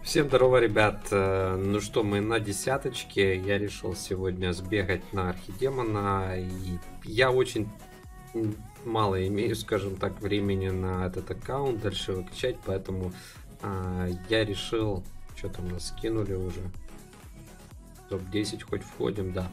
Всем здорово, ребят. Ну что, мы на десяточке. Я решил сегодня сбегать на архидемона. И я очень мало имею, скажем так, времени на этот аккаунт дальше его качать, поэтому я решил, что там нас скинули уже, топ-10 хоть входим, да.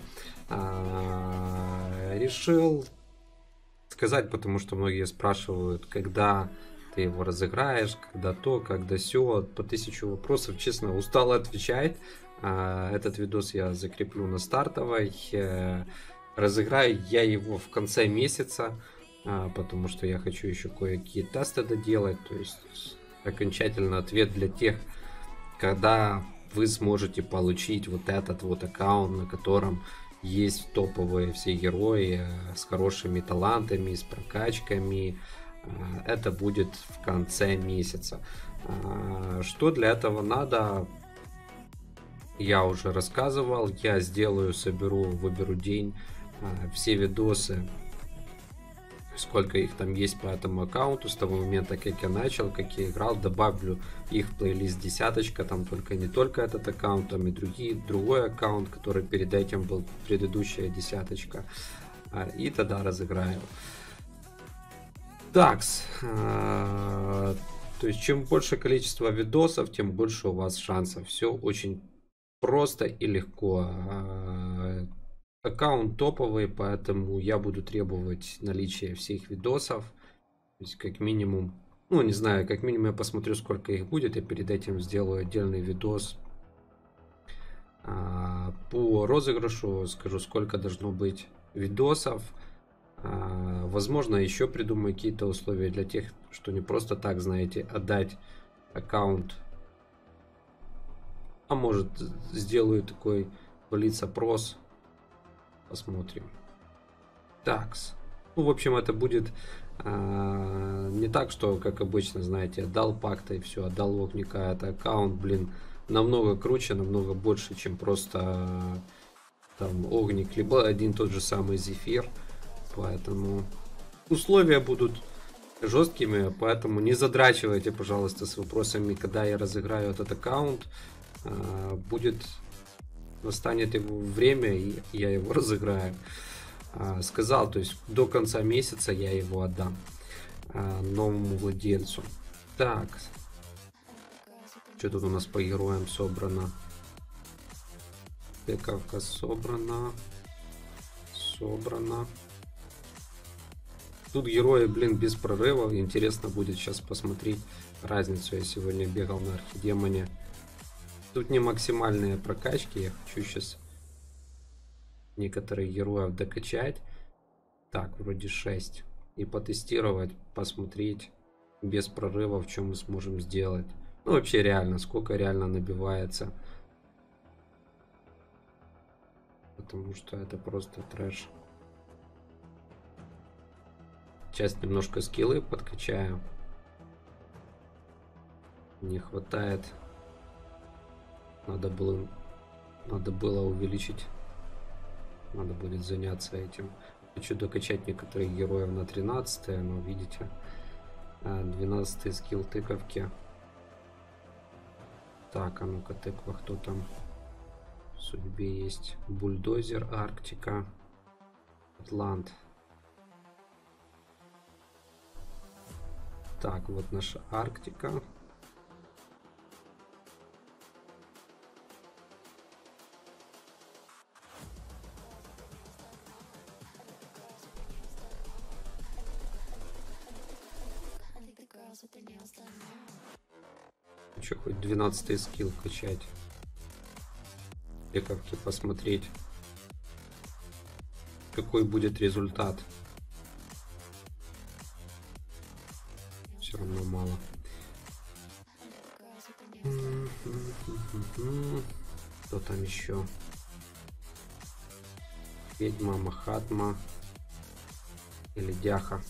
Решил сказать, потому что многие спрашивают, когда ты его разыграешь, когда то, когда сё, по 1000 вопросов, честно, устал отвечать. Этот видос я закреплю на стартовой. Разыграю я его в конце месяца, потому что я хочу еще кое-какие тесты доделать, то есть окончательно ответ для тех, когда вы сможете получить вот этот вот аккаунт, на котором есть топовые все герои с хорошими талантами, с прокачками. Это будет в конце месяца. Что для этого надо, я уже рассказывал. Я сделаю, соберу, выберу день, все видосы, сколько их там есть по этому аккаунту с того момента, как я начал, как я играл, добавлю их в плейлист десяточка, там только не только этот аккаунт, там и другой аккаунт, который перед этим был предыдущая десяточка, и тогда разыграю. Такс, то есть чем больше количество видосов, тем больше у вас шансов. Все очень просто и легко. Аккаунт топовый, поэтому я буду требовать наличия всех видосов. То есть как минимум, ну не знаю, как минимум я посмотрю, сколько их будет, и перед этим сделаю отдельный видос по розыгрышу, скажу, сколько должно быть видосов. Возможно, еще придумаю какие-то условия для тех, что не просто так, знаете, отдать аккаунт. А может, сделаю такой блиц-опрос. Посмотрим. Такс. Ну, в общем, это будет не так, что, как обычно, знаете, отдал пакта и все, отдал логника. Это аккаунт, блин, намного круче, намного больше, чем просто там огник, либо один тот же самый зефир. Поэтому условия будут жесткими, поэтому не задрачивайте, пожалуйста, с вопросами, когда я разыграю этот аккаунт. Будет, настанет его время, и я его разыграю. Сказал, то есть до конца месяца я его отдам новому владельцу. Так, что тут у нас по героям собрано? Тыковка собрана. Тут герои, блин, без прорывов. Интересно будет сейчас посмотреть разницу. Я сегодня бегал на архидемоне. Тут не максимальные прокачки. Я хочу сейчас некоторых героев докачать. Так, вроде 6. И потестировать, посмотреть без прорывов, что мы сможем сделать. Ну, вообще реально, сколько реально набивается. Потому что это просто трэш. Сейчас немножко скиллы подкачаю. Не хватает. Надо было увеличить. Надо будет заняться этим. Хочу докачать некоторых героев на 13, но видите, 12 скилл тыковки. Так, а ну-ка, тыква, кто там в судьбе есть? Бульдозер, Арктика, Атлант. Так, вот наша Арктика. Еще хоть 12 скилл качать. Тыковки посмотреть, какой будет результат. Все равно мало. Кто там еще? Ведьма, Махатма или Дяха.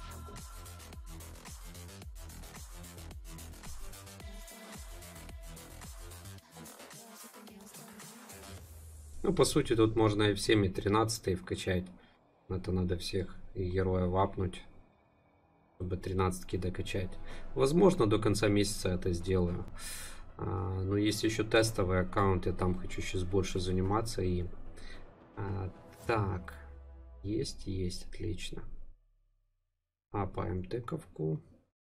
Ну, по сути, тут можно и всеми 13 вкачать. Это надо всех героев вапнуть, чтобы 13 докачать. Возможно, до конца месяца это сделаю. Но есть еще тестовый аккаунт, я там хочу сейчас больше заниматься им. Так, есть, отлично. Апаем тыковку.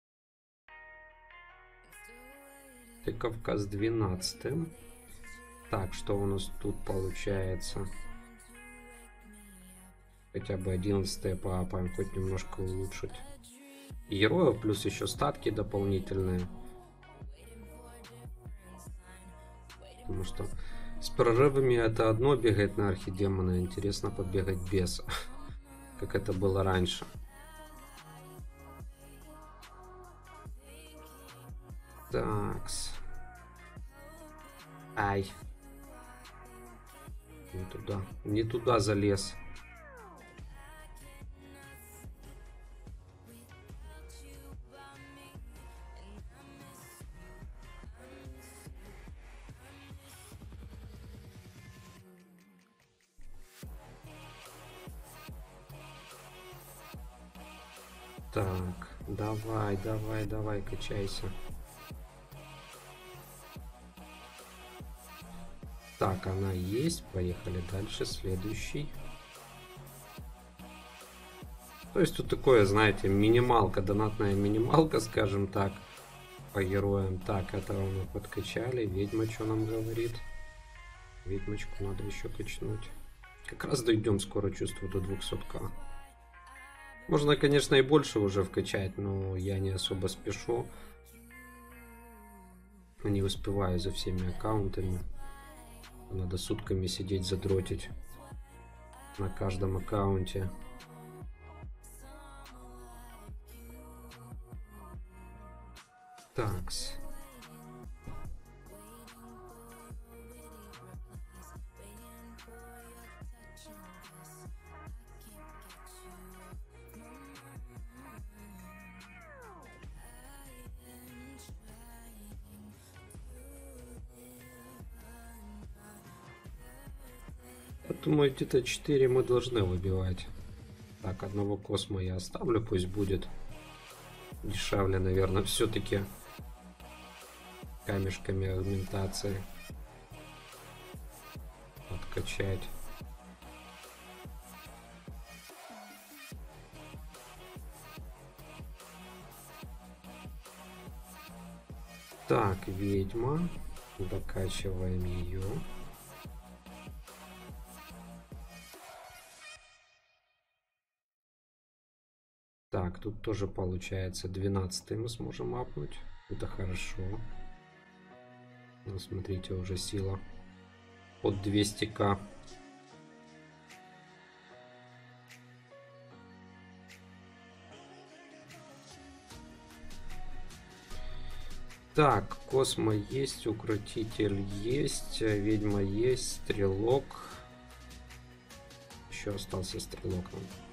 Тыковка с 12. Так, что у нас тут получается? Хотя бы 11 поапаем, хоть немножко улучшить. Героев, плюс еще статки дополнительные. Потому что с прорывами это одно, бегать на архидемона. Интересно побегать без. Как это было раньше. Такс. Ай. Не туда залез. Так, давай, качайся. Так, она есть. Поехали дальше. Следующий. То есть тут такое, знаете, минималка, донатная минималка, скажем так, по героям. Так, этого мы подкачали. Ведьма что нам говорит? Ведьмочку надо еще качнуть. Как раз дойдем скоро, чувствую, до 200к. Можно, конечно, и больше уже вкачать, но я не особо спешу. Не успеваю за всеми аккаунтами. Надо сутками сидеть, задротить на каждом аккаунте. Такс. Думаю, где-то 4 мы должны выбивать. Так, одного космо я оставлю, пусть будет дешевле, наверное, все-таки камешками агментации откачать. Так, ведьма. Докачиваем ее. Так, тут тоже получается 12 мы сможем апнуть. Это хорошо. Ну, смотрите, уже сила под 200к. Так, космо есть, укротитель есть, ведьма есть, стрелок. Еще остался стрелок.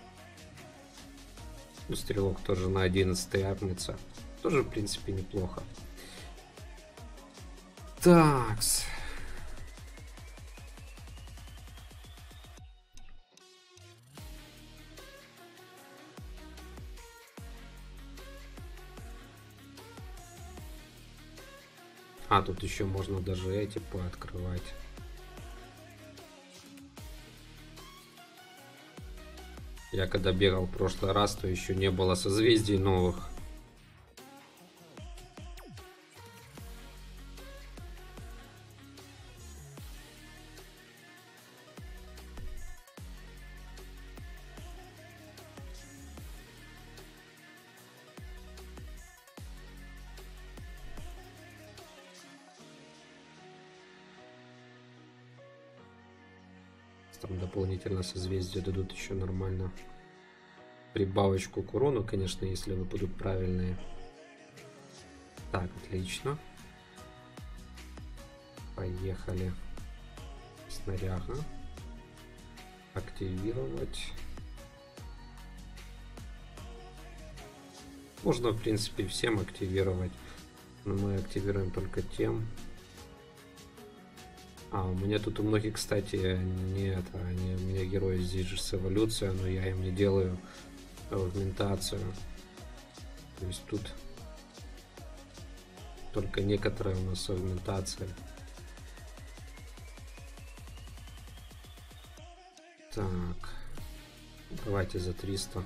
Ну, стрелок тоже на 11 апнется. Тоже, в принципе, неплохо. Такс. А, тут еще можно даже эти пооткрывать. Я когда бегал в прошлый раз, то еще не было созвездий новых. Там дополнительно созвездия дадут еще нормально. Прибавочку к урону, конечно, если выпадут правильные. Так, отлично. Поехали. Снаряга. Активировать. Можно, в принципе, всем активировать. Но мы активируем только тем. А, у меня тут у многих, кстати, нет, у меня герои здесь же с эволюцией, но я им не делаю аугментацию. То есть тут только некоторые у нас с аугментацией. Так, давайте за 300.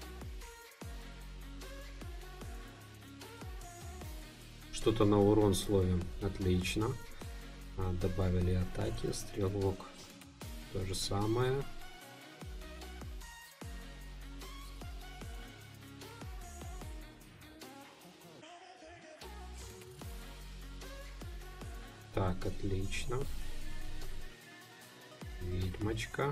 Что-то на урон словим. Отлично. Добавили атаки. Стрелок. То же самое. Так, отлично. Ведьмочка.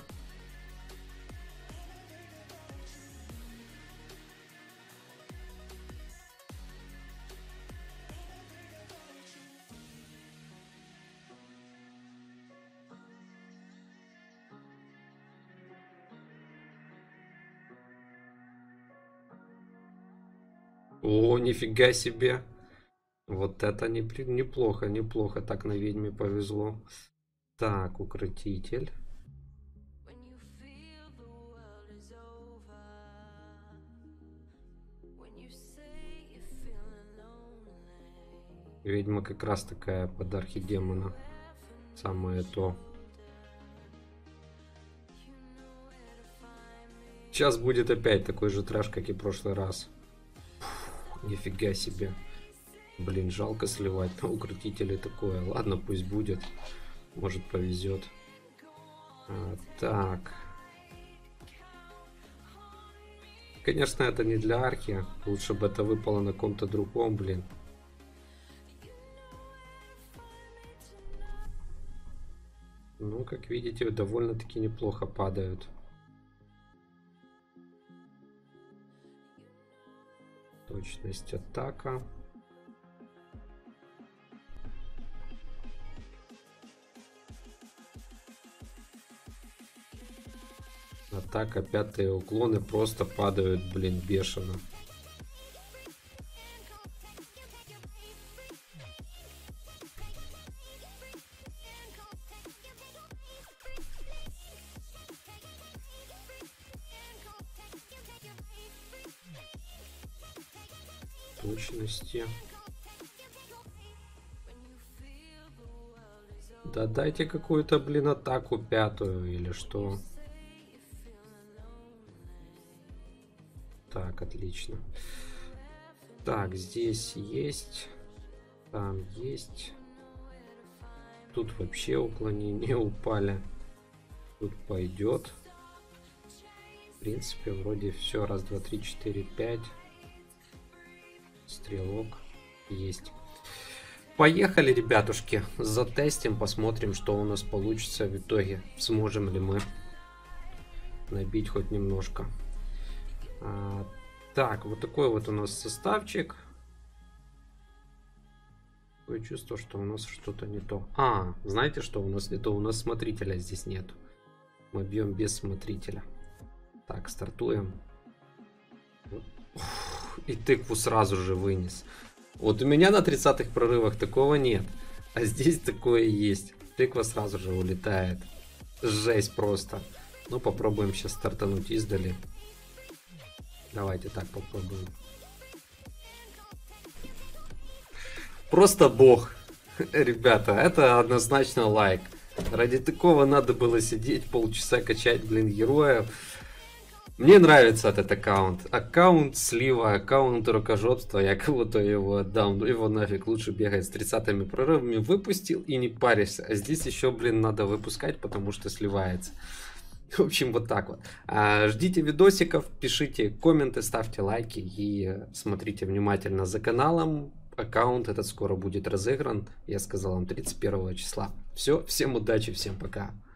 О, нифига себе. Вот это неплохо, неплохо. Так на ведьме повезло. Так, укротитель. Ведьма как раз такая под архидемона. Самое то. Сейчас будет опять такой же трэш, как и в прошлый раз. Фу, нифига себе. Блин, жалко сливать на укротителе такое. Ладно, пусть будет. Может, повезет. Так. Конечно, это не для архи. Лучше бы это выпало на ком-то другом, блин. Ну, как видите, довольно-таки неплохо падают. Точность атака. Атака, пятые уклоны просто падают, блин, бешено. Точности. Да дайте какую-то, блин, атаку пятую или что. Так, отлично. Так, здесь есть. Там есть. Тут вообще уклонения упали. Тут пойдет. В принципе, вроде все. Раз, два, три, четыре, пять. Стрелок есть. Поехали, ребятушки. Затестим, посмотрим, что у нас получится в итоге. Сможем ли мы набить хоть немножко. Так, вот такой вот у нас составчик. Такое чувство, что у нас что-то не то. Знаете, что у нас не то? У нас смотрителя здесь нет. Мы бьем без смотрителя. Так, стартуем. И тыкву сразу же вынес. Вот у меня на 30-х прорывах такого нет. А здесь такое есть. Тыква сразу же улетает. Жесть просто. Ну, попробуем сейчас стартануть издали. Давайте так попробуем. Просто бог. Ребята, это однозначно лайк. Ради такого надо было сидеть полчаса качать, блин, героев. Мне нравится этот аккаунт. Аккаунт слива, аккаунт рукожопства. Я кого-то его отдам. Ну его нафиг, лучше бегать с 30-ми прорывами. Выпустил и не паришься. А здесь еще, блин, надо выпускать, потому что сливается. В общем, вот так вот. Ждите видосиков, пишите комменты, ставьте лайки и смотрите внимательно за каналом. Аккаунт этот скоро будет разыгран. Я сказал вам 31 числа. Все, всем удачи, всем пока.